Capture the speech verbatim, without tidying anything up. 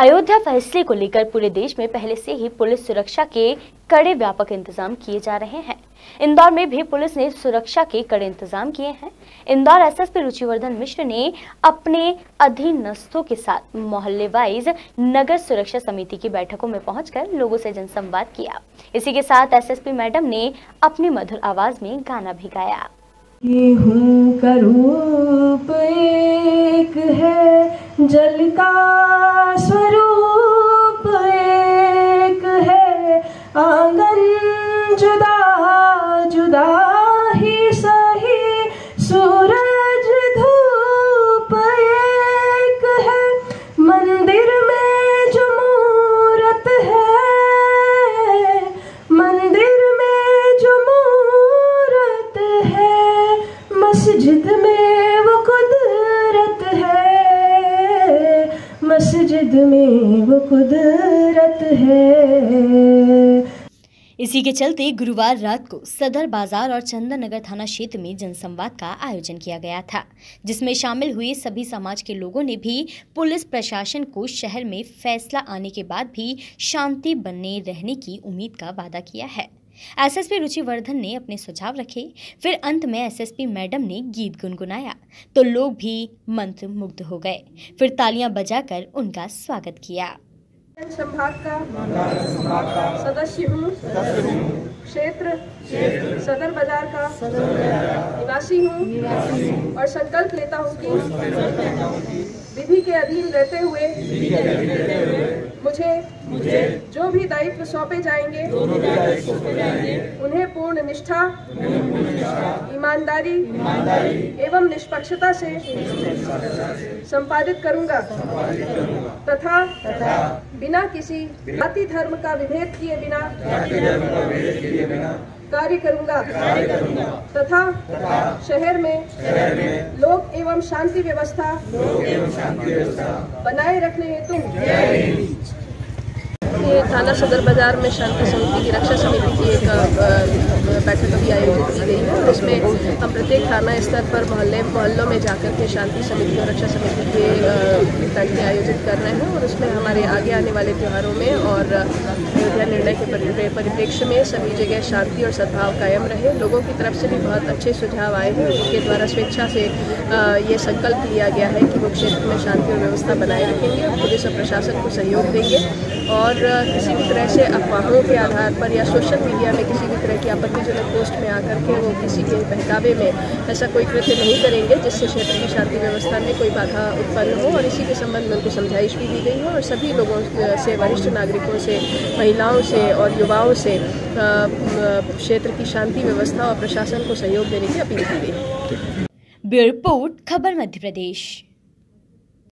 अयोध्या फैसले को लेकर पूरे देश में पहले से ही पुलिस सुरक्षा के कड़े व्यापक इंतजाम किए जा रहे हैं। इंदौर में भी पुलिस ने सुरक्षा के कड़े इंतजाम किए हैं। इंदौर एसएसपी रुचिवर्धन मिश्र ने अपने अधीनस्थों के साथ मोहल्ले वाइज नगर सुरक्षा समिति की बैठकों में पहुंचकर लोगों से जनसंवाद किया। इसी के साथ एसएसपी मैडम ने अपनी मधुर आवाज में गाना भी गाया। ये हूँ का रूप एक है, जल का स्वरूप एक है, आंगन जुदा जुदा ही सही, सूरज धूप एक है, मंदिर में जो मूरत है, मंदिर में जो मूरत है, मस्जिद में वो कुदरत है, मस्जिद में वो कुदरत है। इसी के चलते गुरुवार रात को सदर बाजार और चंदन नगर थाना क्षेत्र में जनसंवाद का आयोजन किया गया था, जिसमें शामिल हुए सभी समाज के लोगों ने भी पुलिस प्रशासन को शहर में फैसला आने के बाद भी शांति बने रहने की उम्मीद का वादा किया है। एसएसपी रुचिवर्धन ने अपने सुझाव रखे, फिर अंत में एसएसपी मैडम ने गीत गुनगुनाया तो लोग भी मंत्र मुग्ध हो गए, फिर तालियां बजाकर उनका स्वागत किया। संभाग का सदस्य हूँ, क्षेत्र सदर बाजार का निवासी हूँ और संकल्प लेता हूँ कि विधि के अधीन रहते हुए मुझे जो भी दायित्व सौंपे जाएंगे उन्हें पूर्ण निष्ठा, ईमानदारी एवं निष्पक्षता से संपादित करूंगा तथा बिना किसी जाति धर्म का विभेद किए बिना कार्य करूंगा तथा शहर में लोक एवं शांति व्यवस्था बनाए रखने हेतु ये थाना सदर बाजार में शांति समिति की रक्षा समिति की एक बैठक अभी आयोजित की गई है। इसमें हम प्रत्येक थाना स्तर पर मोहल्ले मोहल्लों में जाकर के शांति समिति और रक्षा समिति के बैठकें आयोजित कर रहे हैं और उसमें हमारे आगे आने वाले त्योहारों में और अयोध्या निर्णय के परिप्रेक्ष्य में सभी जगह शांति और सद्भाव कायम रहे। लोगों की तरफ से भी बहुत अच्छे सुझाव आए हैं। उनके द्वारा स्वेच्छा से ये संकल्प लिया गया है कि वो क्षेत्र में शांति और व्यवस्था बनाए रखेंगे, पुलिस और प्रशासन को सहयोग देंगे और किसी भी तरह से अफवाहों के आधार पर या सोशल मीडिया में किसी भी तरह की आपत्तिजनक पोस्ट में आकर के वो किसी के बहकावे में ऐसा कोई कृत्य नहीं करेंगे जिससे क्षेत्र की शांति व्यवस्था में कोई बाधा उत्पन्न हो। और इसी के संबंध में उनको समझाइश भी दी गई है और सभी लोगों से, वरिष्ठ नागरिकों से, महिलाओं से और युवाओं से क्षेत्र की शांति व्यवस्था और प्रशासन को सहयोग देने की अपील की गई है। ब्यूरो रिपोर्ट, खबर मध्य प्रदेश।